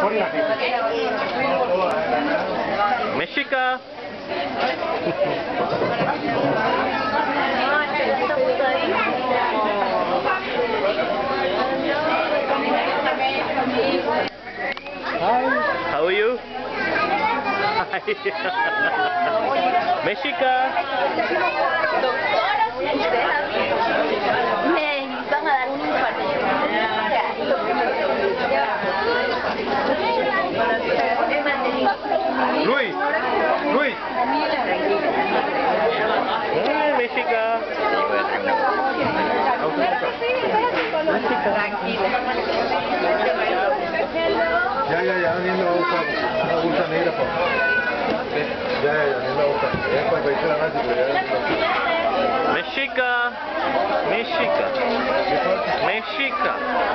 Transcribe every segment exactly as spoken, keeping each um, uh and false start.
Meshika. Hi. How are you? Hi. Meshika. Me van a dar un infarto. Luis. Luis. Hi, Meshika. Ya, ya, ya, ni lo usa, no usa negra, pa. Ya, ya, ya, ni lo usa. Es para que la nazi, pero ya. Meshika. Meshika. Meshika.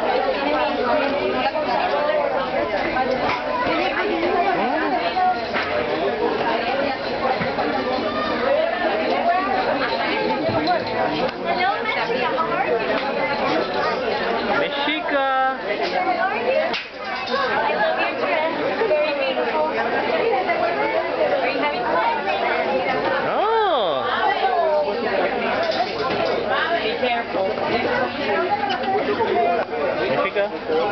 Hello, Meshika. How are you? Meshika. I love your dress. Very beautiful. Are you having fun? Oh. Be careful. Meshika.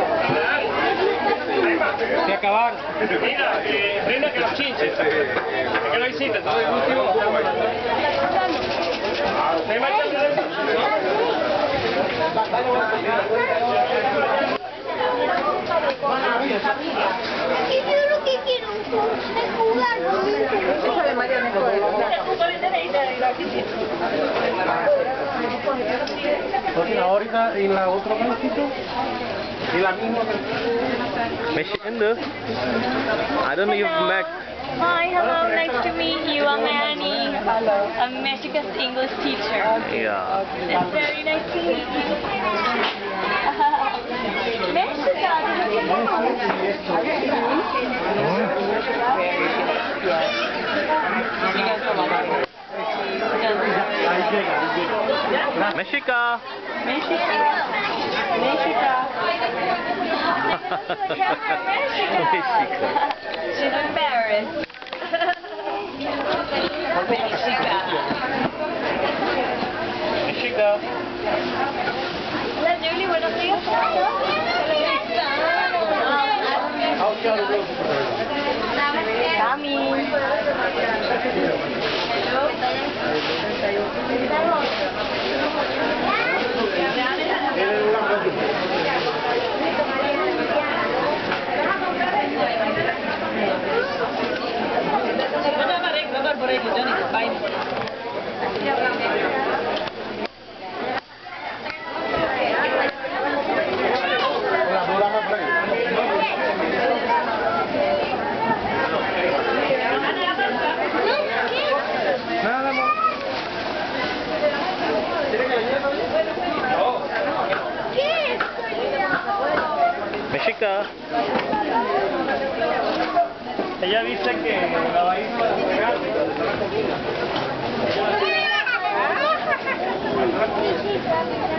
Se acabaron. Mira, eh, prenda que los chinches. Que lo hiciste, todo el último. ¿Se marcha el Yo lo que quiero es jugar. Eso de María Entonces, ahorita en la otra casita. Y la misma. Meshika. I don't know if you've met. Hi, hello, nice to meet you. I'm Annie. I'm Meshika's English teacher. Yeah. It's very nice to meet you. Meshika, did you Meshika. Meshika. Meshika. Meshika. She's embarrassed. Meshika. Meshika. Hola, Julie, buenos días. Cami. Por ahí, Johnny, bye. Nada más. Meshika. Ella dice que la va a ir para pegar. Mira.